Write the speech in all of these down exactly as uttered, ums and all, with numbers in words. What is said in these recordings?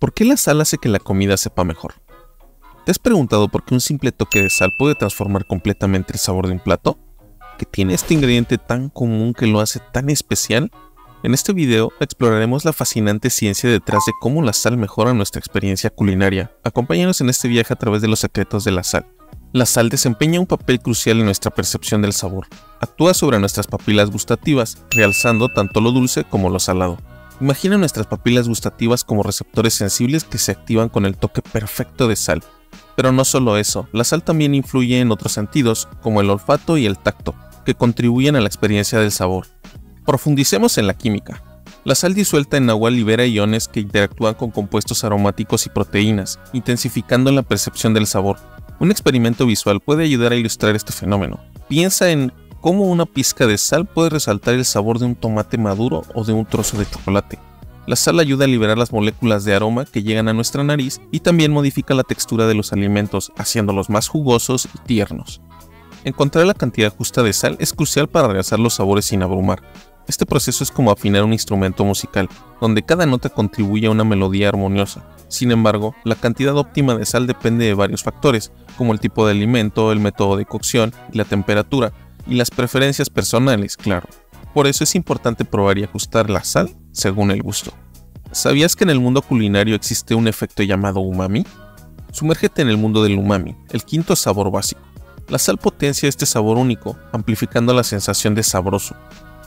¿Por qué la sal hace que la comida sepa mejor? ¿Te has preguntado por qué un simple toque de sal puede transformar completamente el sabor de un plato? ¿Qué tiene este ingrediente tan común que lo hace tan especial? En este video exploraremos la fascinante ciencia detrás de cómo la sal mejora nuestra experiencia culinaria. Acompáñanos en este viaje a través de los secretos de la sal. La sal desempeña un papel crucial en nuestra percepción del sabor. Actúa sobre nuestras papilas gustativas, realzando tanto lo dulce como lo salado. Imagina nuestras papilas gustativas como receptores sensibles que se activan con el toque perfecto de sal. Pero no solo eso, la sal también influye en otros sentidos, como el olfato y el tacto, que contribuyen a la experiencia del sabor. Profundicemos en la química. La sal disuelta en agua libera iones que interactúan con compuestos aromáticos y proteínas, intensificando la percepción del sabor. Un experimento visual puede ayudar a ilustrar este fenómeno. Piensa en cómo una pizca de sal puede resaltar el sabor de un tomate maduro o de un trozo de chocolate. La sal ayuda a liberar las moléculas de aroma que llegan a nuestra nariz y también modifica la textura de los alimentos, haciéndolos más jugosos y tiernos. Encontrar la cantidad justa de sal es crucial para realzar los sabores sin abrumar. Este proceso es como afinar un instrumento musical, donde cada nota contribuye a una melodía armoniosa. Sin embargo, la cantidad óptima de sal depende de varios factores, como el tipo de alimento, el método de cocción y la temperatura, y las preferencias personales, claro. Por eso es importante probar y ajustar la sal según el gusto. ¿Sabías que en el mundo culinario existe un efecto llamado umami? Sumérgete en el mundo del umami, el quinto sabor básico. La sal potencia este sabor único, amplificando la sensación de sabroso.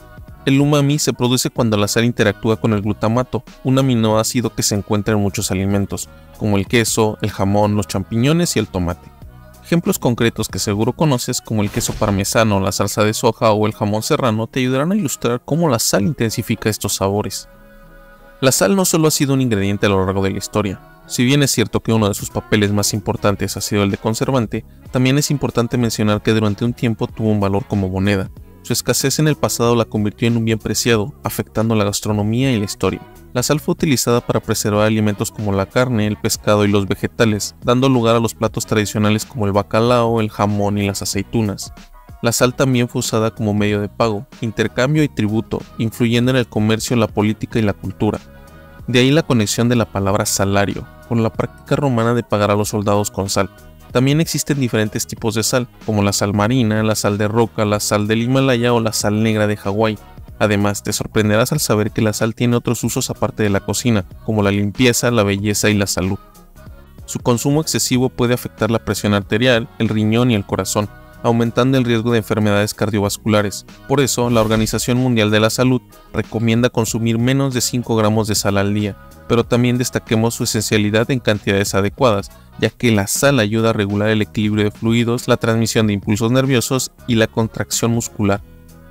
El umami se produce cuando la sal interactúa con el glutamato, un aminoácido que se encuentra en muchos alimentos, como el queso, el jamón, los champiñones y el tomate. Ejemplos concretos que seguro conoces, como el queso parmesano, la salsa de soja o el jamón serrano, te ayudarán a ilustrar cómo la sal intensifica estos sabores. La sal no solo ha sido un ingrediente a lo largo de la historia. Si bien es cierto que uno de sus papeles más importantes ha sido el de conservante, también es importante mencionar que durante un tiempo tuvo un valor como moneda. Su escasez en el pasado la convirtió en un bien preciado, afectando la gastronomía y la historia. La sal fue utilizada para preservar alimentos como la carne, el pescado y los vegetales, dando lugar a los platos tradicionales como el bacalao, el jamón y las aceitunas. La sal también fue usada como medio de pago, intercambio y tributo, influyendo en el comercio, la política y la cultura. De ahí la conexión de la palabra salario, con la práctica romana de pagar a los soldados con sal. También existen diferentes tipos de sal, como la sal marina, la sal de roca, la sal del Himalaya o la sal negra de Hawái. Además, te sorprenderás al saber que la sal tiene otros usos aparte de la cocina, como la limpieza, la belleza y la salud. Su consumo excesivo puede afectar la presión arterial, el riñón y el corazón, aumentando el riesgo de enfermedades cardiovasculares. Por eso, la Organización Mundial de la Salud recomienda consumir menos de cinco gramos de sal al día, pero también destaquemos su esencialidad en cantidades adecuadas, ya que la sal ayuda a regular el equilibrio de fluidos, la transmisión de impulsos nerviosos y la contracción muscular.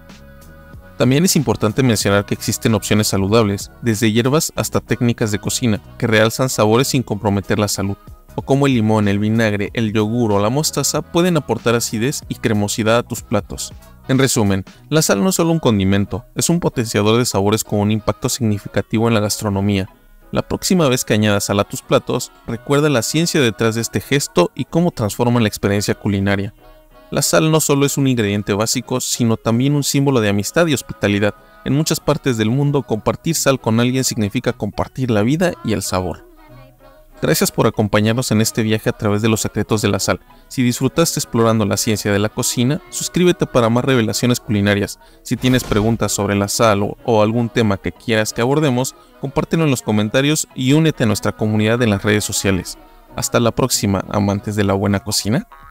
También es importante mencionar que existen opciones saludables, desde hierbas hasta técnicas de cocina, que realzan sabores sin comprometer la salud, o como el limón, el vinagre, el yogur o la mostaza pueden aportar acidez y cremosidad a tus platos. En resumen, la sal no es solo un condimento, es un potenciador de sabores con un impacto significativo en la gastronomía. La próxima vez que añadas sal a tus platos, recuerda la ciencia detrás de este gesto y cómo transforma la experiencia culinaria. La sal no solo es un ingrediente básico, sino también un símbolo de amistad y hospitalidad. En muchas partes del mundo, compartir sal con alguien significa compartir la vida y el sabor. Gracias por acompañarnos en este viaje a través de los secretos de la sal. Si disfrutaste explorando la ciencia de la cocina, suscríbete para más revelaciones culinarias. Si tienes preguntas sobre la sal o, o algún tema que quieras que abordemos, compártelo en los comentarios y únete a nuestra comunidad en las redes sociales. Hasta la próxima, amantes de la buena cocina.